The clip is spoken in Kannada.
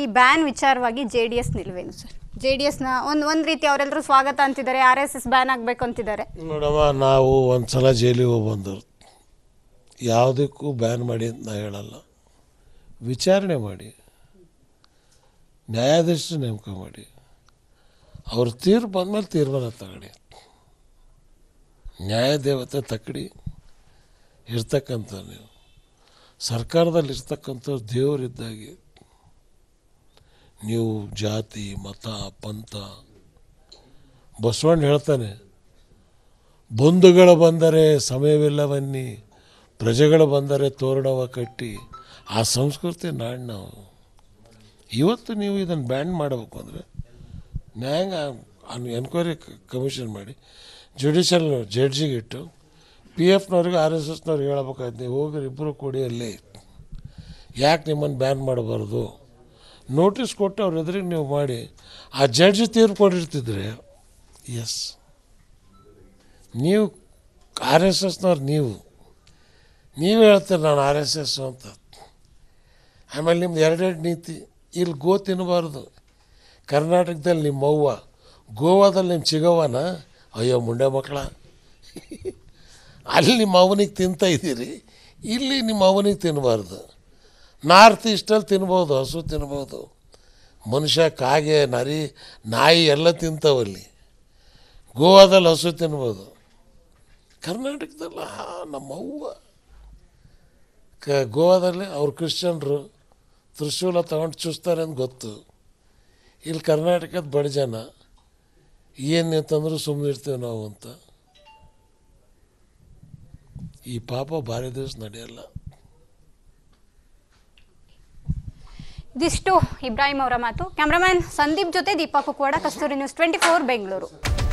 ಬ್ಯಾನ್ ವಿಚಾರವಾಗಿ JDS ನಿಲ್ವೇನು ಸರ್? JDSನ ಒಂದು ರೀತಿ ಅವರೆಲ್ಲರೂ ಸ್ವಾಗತ ಅಂತಿದ್ದಾರೆ, RSS ಬ್ಯಾನ್ ಆಗಬೇಕು ಅಂತಿದ್ದಾರೆ. ನೋಡಮ್ಮ, ನಾವು ಒಂದು ಸಲ ಜೈಲಿಗೆ ಹೋಗಿ ಬಂದವರು, ಯಾವುದಕ್ಕೂ ಬ್ಯಾನ್ ಮಾಡಿ ಅಂತ ನಾ ಹೇಳಲ್ಲ. ವಿಚಾರಣೆ ಮಾಡಿ, ನ್ಯಾಯಾಧೀಶರು ನೇಮಕ ಮಾಡಿ, ಅವ್ರ ತೀರ್ಪು ಬಂದಮೇಲೆ ತೀರ್ಮಾನ ತಗೊಳ್ಳಿ. ನ್ಯಾಯದೇವತೆ ತಕ್ಕಡಿ ಇರ್ತಕ್ಕಂಥ ನೀವು ಸರ್ಕಾರದಲ್ಲಿ ಇರ್ತಕ್ಕಂಥ ದೇವರಿದ್ದಾಗೆ ನೀವು ಜಾತಿ ಮತ ಪಂಥ, ಬಸವಣ್ಣ ಹೇಳ್ತಾನೆ, ಬಂಧುಗಳು ಬಂದರೆ ಸಮಯವಿಲ್ಲವನ್ನಿ, ಪ್ರಜೆಗಳು ಬಂದರೆ ತೋರಣವ ಕಟ್ಟಿ. ಆ ಸಂಸ್ಕೃತಿ ನಾಡು ನಾವು. ಇವತ್ತು ನೀವು ಇದನ್ನು ಬ್ಯಾನ್ ಮಾಡಬೇಕು ಅಂದರೆ ನ್ಯಾಯಾಂಗ ಎನ್ಕ್ವೈರಿ ಕಮಿಷನ್ ಮಾಡಿ ಜುಡಿಷಿಯಲ್ ಜಡ್ಜಿಗೆ ಇಟ್ಟು PFನವ್ರಿಗೆ RSSನವ್ರಿಗೆ ಹೇಳ್ಬೇಕಾಯ್ತು, ನೀವು ಹೋಗಿ ಇಬ್ಬರು ಕೂಡಿ ಅಲ್ಲಿ ಯಾಕೆ ನಿಮ್ಮನ್ನು ಬ್ಯಾನ್ ಮಾಡಬಾರ್ದು, ನೋಟಿಸ್ ಕೊಟ್ಟು ಅವ್ರ ಎದುರಿಗೆ ನೀವು ಮಾಡಿ ಆ ಜಡ್ಜಿ ತೀರ್ಪು ಕೊಟ್ಟಿರ್ತಿದ್ರೆ ಎಸ್ ನೀವು RSSನವ್ರು ನೀವು ಹೇಳ್ತೀರಿ ನಾನು RSS ಅಂತ. ಆಮೇಲೆ ನಿಮ್ದು ಎರಡೆರಡು ನೀತಿ, ಇಲ್ಲಿ ಗೋ ತಿನ್ನಬಾರ್ದು, ಕರ್ನಾಟಕದಲ್ಲಿ ನಿಮ್ಮ ಅವ್ವ, ಗೋವಾದಲ್ಲಿ ನಿಮ್ಮ ಚಿಗವ್ವನ, ಅಯ್ಯೋ ಮುಂಡೆ ಮಕ್ಕಳ, ಅಲ್ಲಿ ನಿಮ್ಮ ಅವನಿಗೆ ತಿಂತ ಇದ್ದೀರಿ, ಇಲ್ಲಿ ನಿಮ್ಮ ಅವನಿಗೆ ತಿನ್ನಬಾರ್ದು. ನಾರ್ತ್ ಈಸ್ಟಲ್ಲಿ ತಿನ್ಬೋದು, ಹಸು ತಿನ್ಬೋದು, ಮನುಷ್ಯ ಕಾಗೆ ನರಿ ನಾಯಿ ಎಲ್ಲ ತಿಂತಾವಲ್ಲಿ. ಗೋವಾದಲ್ಲಿ ಹಸು ತಿನ್ಬೋದು, ಕರ್ನಾಟಕದಲ್ಲ ನಮ್ಮವ್ವ. ಗೋವಾದಲ್ಲಿ ಅವ್ರು ಕ್ರಿಶ್ಚಿಯನ್ರು ತ್ರಿಶೂಲ ತಗೊಂಡು ಚುಸ್ತಾರೆ ಅಂತ ಗೊತ್ತು. ಇಲ್ಲಿ ಕರ್ನಾಟಕದ ಬಡ ಜನ ಏನು ತಂದರೂ ಸುಮ್ಮನೆ ಇರ್ತೀವಿ ನಾವು ಅಂತ. ಈ ಪಾಪ ಭಾರಿ ದಿವಸ ನಡೆಯಲ್ಲ. ಇದಿಷ್ಟು ಇಬ್ರಾಹಿಂ ಅವರ ಮಾತು. ಕ್ಯಾಮ್ರಾಮನ್ ಸಂದೀಪ್ ಜೊತೆ ದೀಪಾ ಕುಕ್ವಾಡ, ಕಸ್ತೂರಿ ನ್ಯೂಸ್ 24 ಬೆಂಗಳೂರು.